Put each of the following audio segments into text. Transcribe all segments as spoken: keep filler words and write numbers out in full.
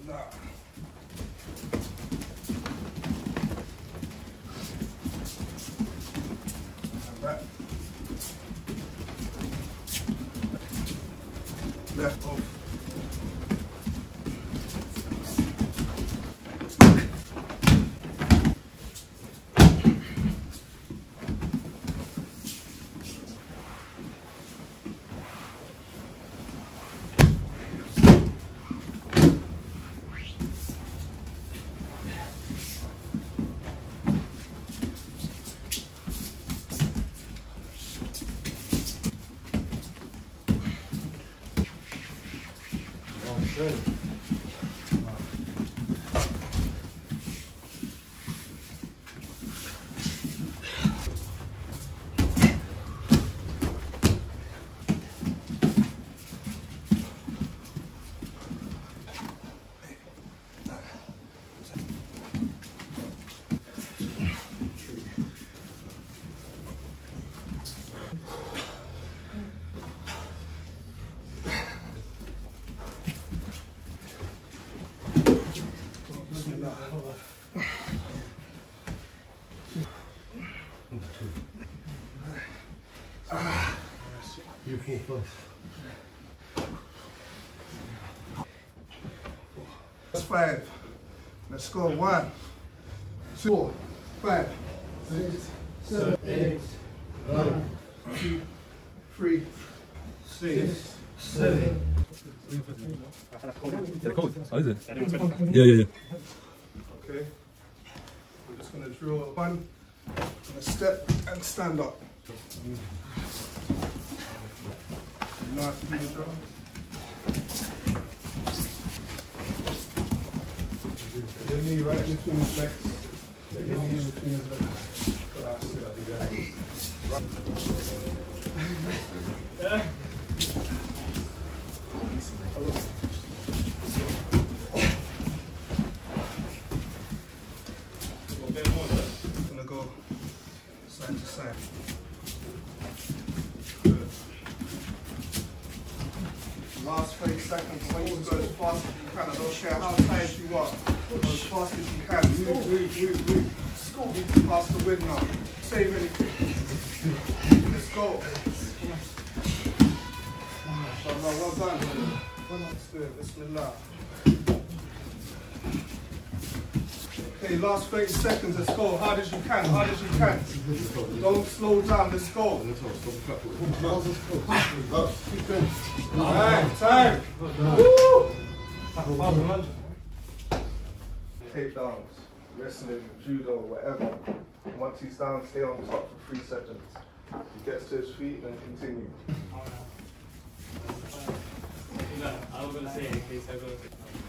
Bismillah. And back. Left off. Good. You can close. That's five. Let's go. One, two, four, five, six, seven, eight, nine, two, three, six, seven. Is that cold? Oh, is it? Yeah, yeah, yeah. Okay. We're just gonna drill one, and a step and stand up. You know how to do the drill? Your knee right in between his legs. Your knee in between his legs. That's it. Yeah. I'm gonna go side to side. Good. Last thirty seconds, when you go as fast as you can. I don't care how tired you are. Go as fast as you can. Move, move, move, move. Move past the wind now. Save anything. Let's go. Well done. Let's do it. Bismillah. Okay, last thirty seconds. Let's go. Hard as you can. Hard as you can. Don't slow down. Let's go. Alright, time. Woo! Takedowns, wrestling, judo, whatever. Once he's down, stay on top for three seconds. He gets to his feet, then continue. No, I was gonna say in case I go.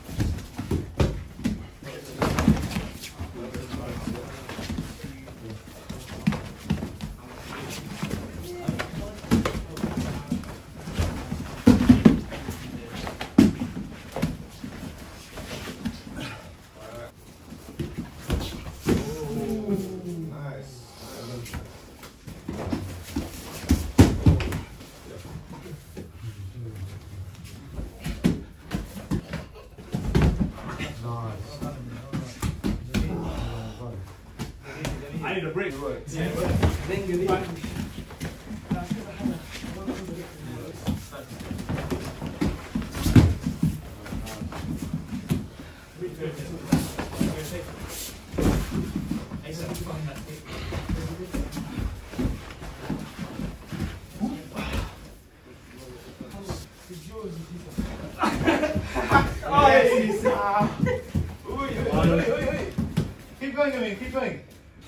I need a break. Right. Yeah. Then you need. Keep going, I mean, keep going.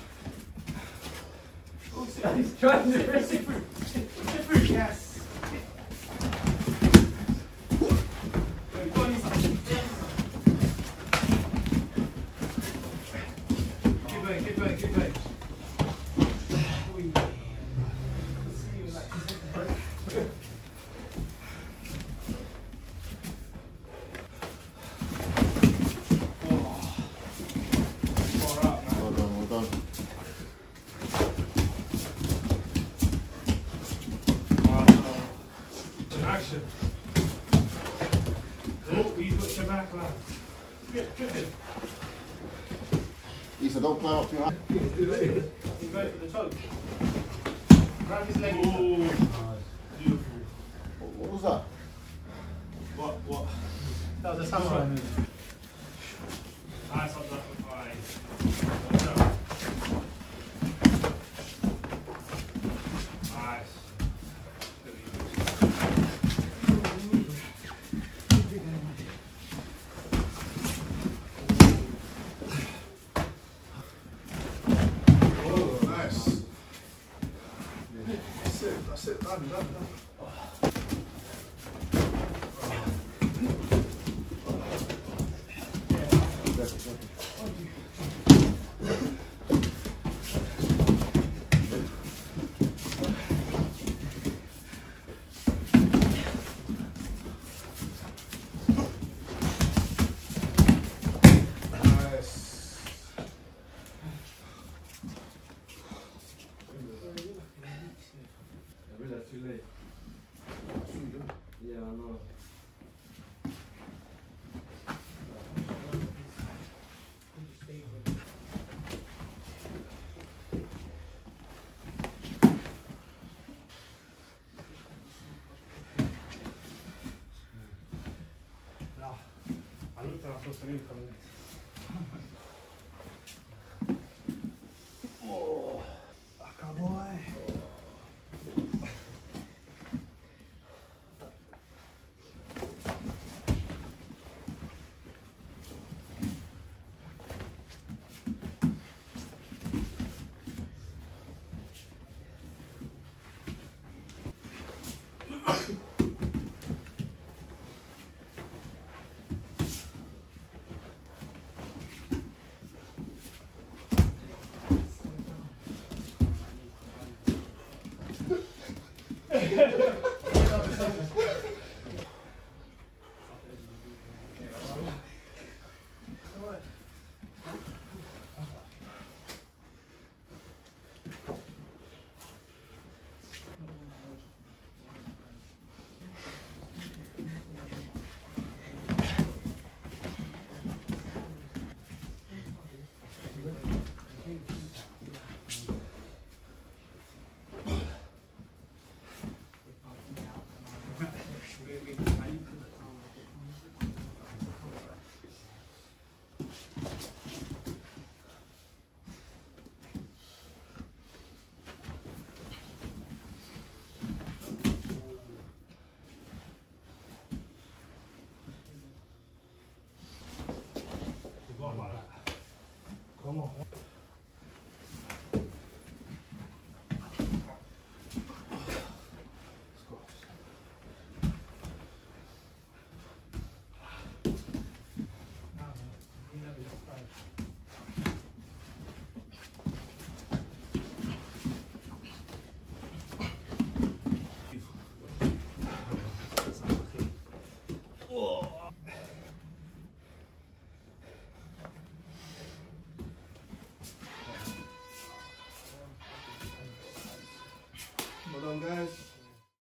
He's trying to different. Different, yes. Keep going, keep going, keep going. Action. Oh, he's got your back line. Issa, don't climb up too high. He's ready for the choke. Grab his leg. Ooh. Beautiful. What was that? What? What? That was a samurai move. Nice on that one. Nice. Oh, nice. That's it, that's it, done, done, done. Too late. Yeah, I know. I looked at I saw Salim coming in.